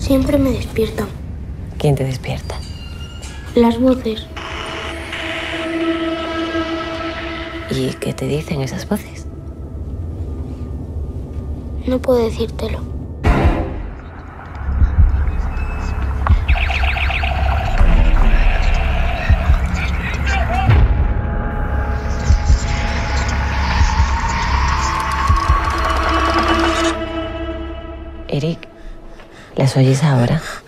Siempre me despiertan. ¿Quién te despierta? Las voces. ¿Y qué te dicen esas voces? No puedo decírtelo. Eric, ¿las oyes ahora?